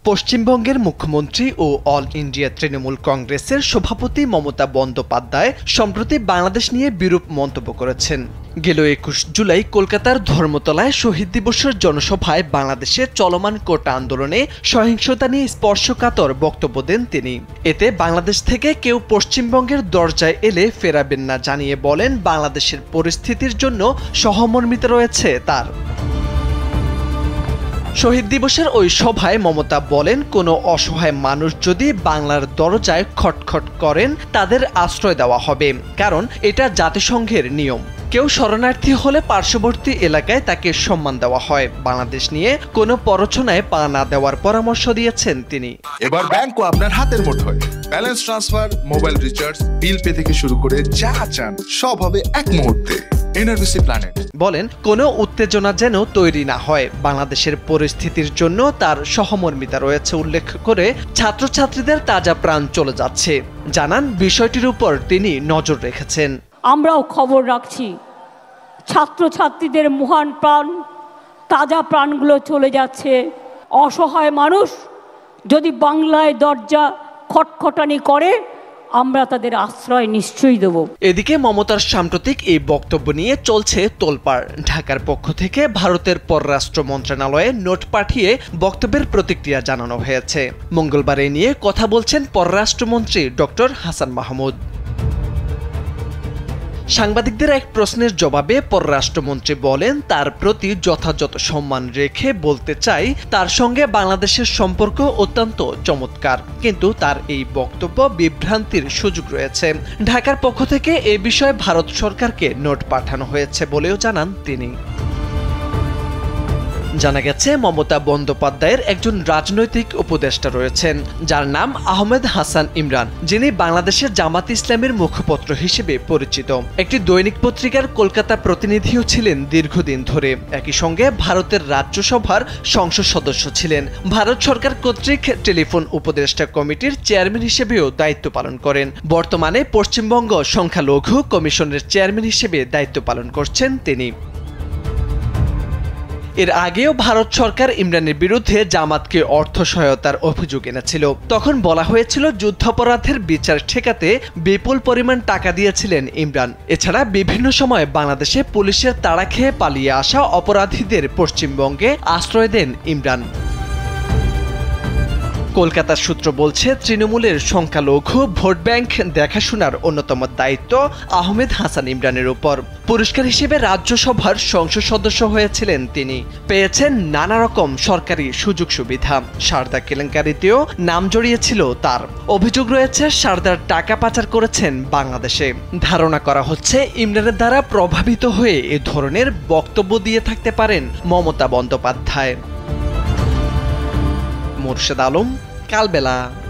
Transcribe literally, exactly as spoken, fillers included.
পশ্চিমবঙ্গের মুখ্যমন্ত্রী ও all India Trinamool কংগ্রেসের সভাপতি মমতা বন্দ্যোপাধ্যায় সম্প্রতি বাংলাদেশ নিয়ে বিরূপ মন্তব্য করেছেন। গেল একুশ জুলাই কলকাতার ধর্মতলায় শহীদ দিবসের জনসভায় বাংলাদেশে চলমান কোটা আন্দোলনে সহিংসতা নিয়ে স্পর্শকাতর বক্তব্য দেন তিনি। এতে বাংলাদেশ থেকে কেউ পশ্চিমবঙ্গের দরজায় এলে ফেরাবেন না জানিয়ে বলেন, বাংলাদেশের পরিস্থিতির জন্য সহমর্মিতা রয়েছে তার। শহীদ দিবসের ওই সভায় মমতা বলেন, কোনো অসহায় মানুষ যদি বাংলার দরজায় খটখট করেন তাদের আশ্রয় দেওয়া হবে, কারণ এটা জাতিসংঘের নিয়ম। কেউ শরণার্থী হলে পার্শ্ববর্তী এলাকায় তাকে সম্মান দেওয়া হয়। বাংলাদেশ নিয়ে কোনো পরচনায় পা না দেওয়ার পরামর্শ দিয়েছেন তিনি। এবার ব্যাংকও আপনার হাতের মুঠোয়। Balance transfer, mobile recharge, bill pay থেকে শুরু করে যা চান সব হবে এক মুহূর্তে। এনআরবিসি প্ল্যানেট বলেন, কোনো উত্তেজনা যেন তৈরি না হয়। বাংলাদেশের পরিস্থিতির জন্য তার সহমর্মিতা রয়েছে উল্লেখ করে ছাত্রছাত্রীদের তাজা প্রাণ চলে যাচ্ছে জানান, বিষয়টির উপর তিনি নজর রেখেছেন। আমরাও খবর রাখছি, ছাত্রছাত্রীদের মহান প্রাণ, তাজা প্রাণগুলো চলে যাচ্ছে। অসহায় মানুষ যদি বাংলায় দরজা খটখটানি করে আমরা তাদের আশ্রয় নিশ্চয়ই দেব। এদিকে মমতার সাম্প্রতিক এই বক্তব্য নিয়ে চলছে তোলপাড়। ঢাকার পক্ষ থেকে ভারতের পররাষ্ট্র মন্ত্রণালয়ে নোট পাঠিয়ে বক্তব্যের প্রতিক্রিয়া জানানো হয়েছে। মঙ্গলবার এ নিয়ে কথা বলছেন পররাষ্ট্রমন্ত্রী ডক্টর হাসান মাহমুদ। সাংবাদিকদের এক প্রশ্নের জবাবে পররাষ্ট্রমন্ত্রী বলেন, তার প্রতি যথাযথ সম্মান রেখে বলতে চাই, তার সঙ্গে বাংলাদেশের সম্পর্ক অত্যন্ত চমৎকার, কিন্তু তার এই বক্তব্য বিভ্রান্তির সুযোগ রয়েছে। ঢাকার পক্ষ থেকে এ বিষয়ে ভারত সরকারকে নোট পাঠানো হয়েছে বলেও জানান তিনি। জানা গেছে, মমতা বন্দ্যোপাধ্যায়ের একজন রাজনৈতিক উপদেষ্টা রয়েছেন যার নাম আহমেদ হাসান ইমরান, যিনি বাংলাদেশের জামাত ইসলামের মুখপত্র হিসেবে পরিচিত। একটি দৈনিক পত্রিকার কলকাতা প্রতিনিধিও ছিলেন দীর্ঘদিন ধরে। একই সঙ্গে ভারতের রাজ্যসভার সংসদ সদস্য ছিলেন। ভারত সরকার কর্তৃক টেলিফোন উপদেষ্টা কমিটির চেয়ারম্যান হিসেবেও দায়িত্ব পালন করেন। বর্তমানে পশ্চিমবঙ্গ সংখ্যালঘু কমিশনের চেয়ারম্যান হিসেবে দায়িত্ব পালন করছেন তিনি। এর আগেও ভারত সরকার ইমরানের বিরুদ্ধে জামাতকে অর্থ সহায়তার অভিযোগ এনেছিল। তখন বলা হয়েছিল, যুদ্ধাপরাধের বিচার ঠেকাতে বিপুল পরিমাণ টাকা দিয়েছিলেন ইমরান। এছাড়া বিভিন্ন সময় বাংলাদেশে পুলিশের তাড়া খেয়ে পালিয়ে আসা অপরাধীদের পশ্চিমবঙ্গে আশ্রয় দেন ইমরান। কলকাতার সূত্র বলছে, তৃণমূলের সংখ্যালঘু ভোট ব্যাংক দেখাশোনার অন্যতম দায়িত্ব আহমেদ হাসান ইমরানের উপর। পুরস্কার হিসেবে রাজ্যসভার সংসদ সদস্য হয়েছিলেন তিনি। পেয়েছেন নানা রকম সরকারি সুযোগ সুবিধা। সারদা কেলেঙ্কারিতেও নাম জড়িয়েছিল তার। অভিযোগ রয়েছে, সারদার টাকা পাচার করেছেন বাংলাদেশে। ধারণা করা হচ্ছে, ইমরানের দ্বারা প্রভাবিত হয়ে এ ধরনের বক্তব্য দিয়ে থাকতে পারেন মমতা বন্দ্যোপাধ্যায়। মোর্শেদ আলম, কালবেলা।